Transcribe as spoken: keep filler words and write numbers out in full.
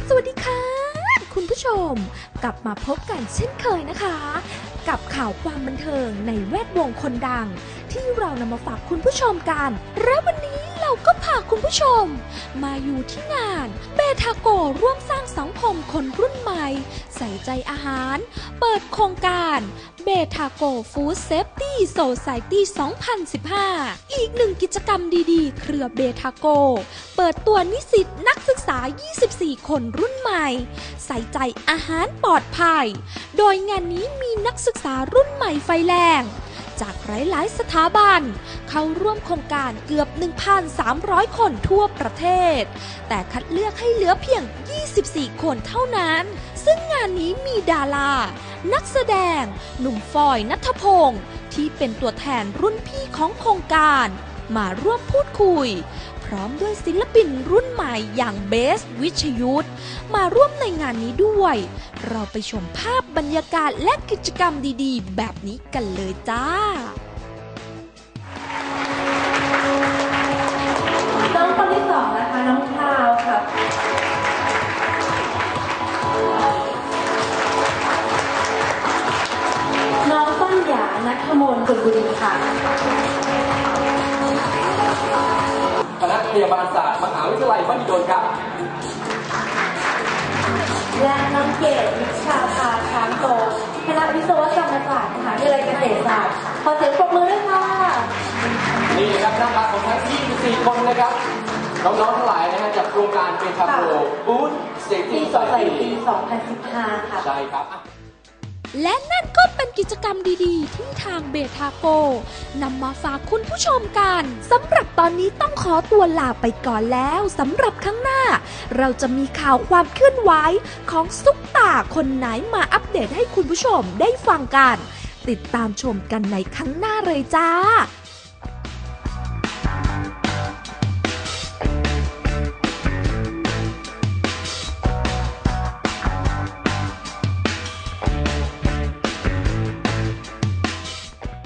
สวัสดีค่ะคุณผู้ชมกลับมาพบกันเช่นเคยนะคะกับข่าวความบันเทิงในแวดวงคนดังที่เรานำมาฝากคุณผู้ชมกันและวันนี้เราก็พาคุณผู้ชมมาอยู่ที่งานเบทาโกร่วมสร้างสังคมคนรุ่นใหม่ใส่ใจอาหารเปิดโครงการเบทาโกฟู้ดเซฟตี้โซไซตี้สองพันสิบห้าอีกหนึ่งกิจกรรมดีๆเครือเบทาโกเปิดตัวนิสิตนักศึกษายี่สิบสี่คนรุ่นใหม่ใส่ใจอาหารปลอดภัยโดยงานนี้มีนักศึกษารุ่นใหม่ไฟแรงจากหลายๆสถาบันเข้าร่วมโครงการเกือบ หนึ่งพันสามร้อย คนทั่วประเทศแต่คัดเลือกให้เหลือเพียงยี่สิบสี่คนเท่านั้นซึ่งงานนี้มีดารานักแสดงหนุ่มฟอยณัฐพงศ์ที่เป็นตัวแทนรุ่นพี่ของโครงการมาร่วมพูดคุยพร้อมด้วยศิลปินรุ่นใหม่อย่างเบสวิชยุทธมาร่วมในงานนี้ด้วยเราไปชมภาพบรรยากาศและกิจกรรมดีๆแบบนี้กันเลยจ้าน้องคนที่สองนะคะน้องพราวค่ะน้องต้นหยาณัฐมนต์ กุลบุรีค่ะคณะพยาบาลศาสตร์มหาวิทยาลัยมหิดลครับและน้องเกดวิชาภาช้างโตคณะวิศวกรรมศาสตร์มหาวิทยาลัยเกษตรศาสตร์ขอเสียงปรบมือด้วยค่ะนี่ครับหน้าตาของทั้งยี่สิบสี่คนนะครับน้องๆทั้งหลายนะฮะจากโครงการเบทาโกฟู้ดเซฟตี้โซไซตี้สองพันสิบห้าค่ะใช่ครับและนั่นก็เป็นกิจกรรมดีๆที่ทางเบทาโกนำมาฝากคุณผู้ชมกันสำหรับตอนนี้ต้องขอตัวลาไปก่อนแล้วสำหรับครั้งหน้าเราจะมีข่าวความเคลื่อนไหวของซุปตาคนไหนมาอัปเดตให้คุณผู้ชมได้ฟังกันติดตามชมกันในครั้งหน้าเลยจ้า